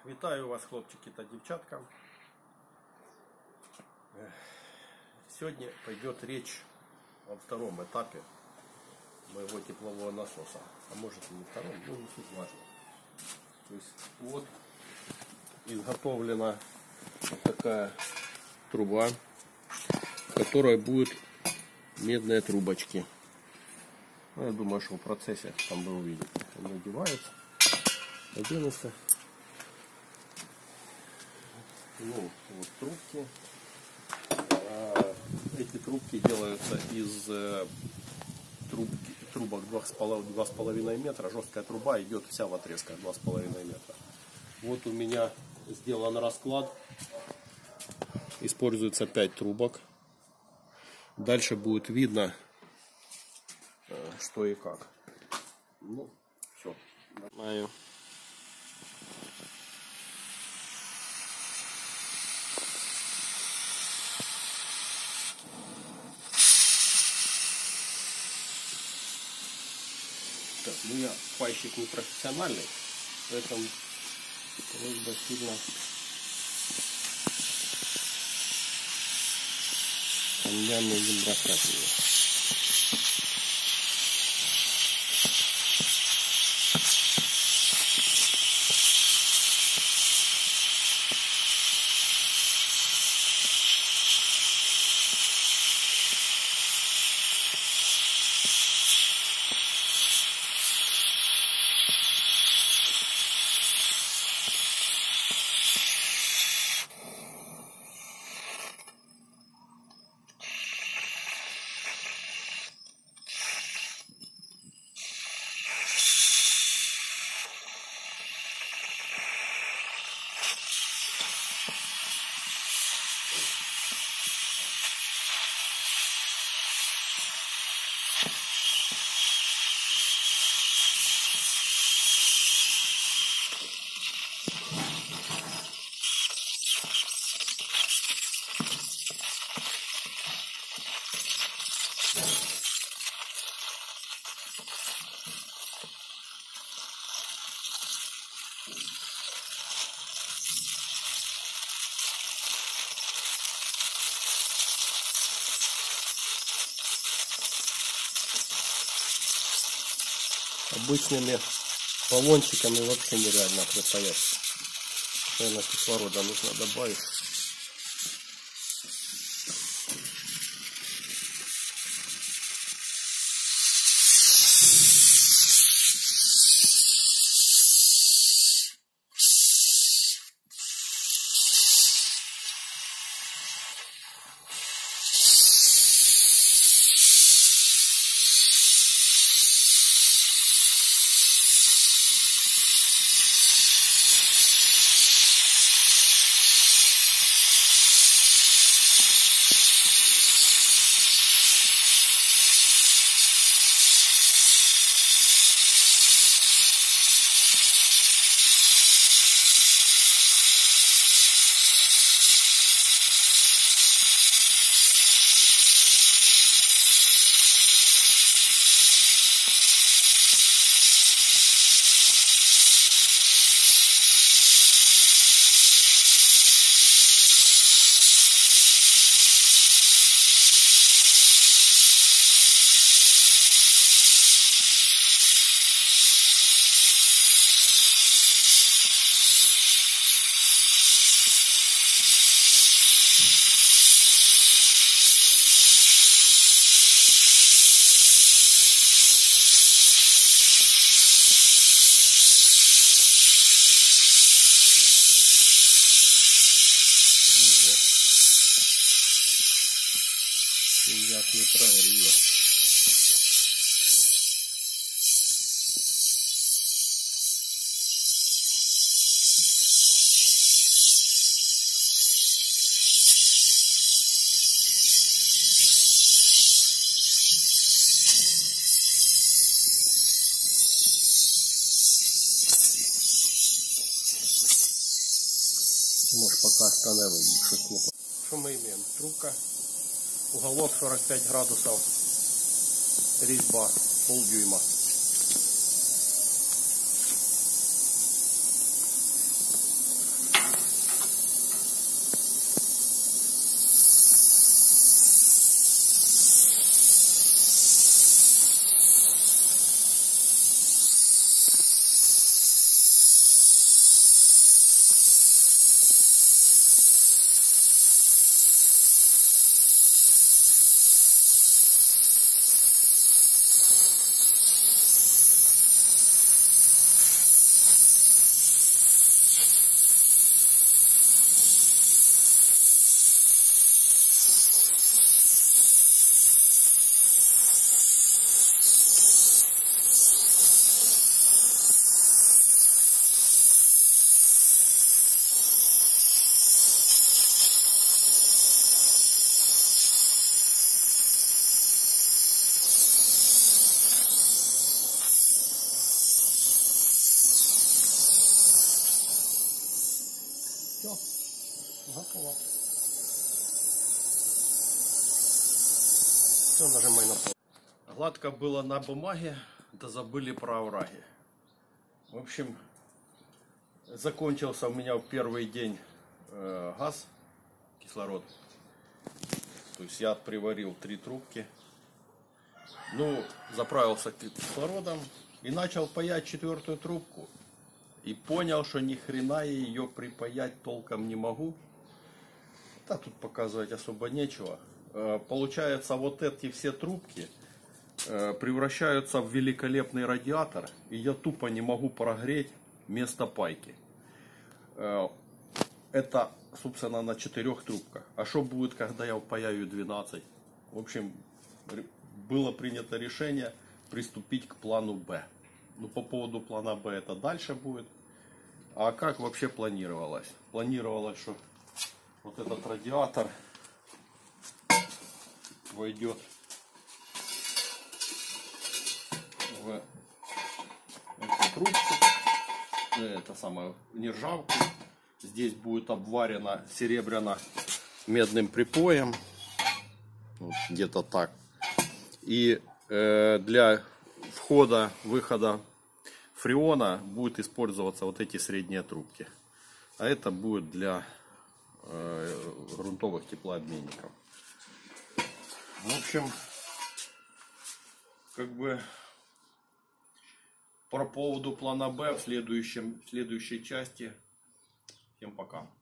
Вітаю вас, хлопчики та дівчатка. Сегодня пойдет речь о втором этапе моего теплового насоса. А может и не втором, но не суть важно. То есть вот изготовлена вот такая труба, в которой будут медные трубочки. Ну, я думаю, что в процессе там вы увидите. Они одеваются, оденутся. Ну, вот трубки. Эти трубки делаются из трубок 2,5 метра. Жесткая труба идет вся в отрезках 2,5 метра. Вот у меня сделан расклад. Используется 5 трубок. Дальше будет видно, что и как. Ну, все. Знаю. Так, ну я пайщик не профессиональный, поэтому просьба сильно меня не бросать его. Обычными баллончиками вообще нереально предстоять. Наверное, кислорода нужно добавить. Я не прогрел. Может, пока остановим. Что мы имеем? Трубка. Уголок 45 градусов, резьба полдюйма. Все, готово. Все, нажимай на пол. Гладко было на бумаге, да забыли про овраги. В общем, закончился у меня в первый день газ, кислород. То есть я приварил 3 трубки. Ну, заправился кислородом и начал паять 4-ю трубку. И понял, что ни хрена я ее припаять толком не могу. Да тут показывать особо нечего. Получается, вот эти все трубки превращаются в великолепный радиатор. И я тупо не могу прогреть место пайки. Это, собственно, на 4 трубках. А что будет, когда я впаяю 12? В общем, было принято решение приступить к плану Б. Ну, по поводу плана Б это дальше будет. А как вообще планировалось? Планировалось, что вот этот радиатор войдет в эту трубку, это самое, нержавку. Здесь будет обварено серебряно-медным припоем. Вот, где-то так. И для входа-выхода фреона будет использоваться вот эти средние трубки. А это будет для грунтовых теплообменников. В общем, как бы по поводу плана Б в следующей части. Всем пока.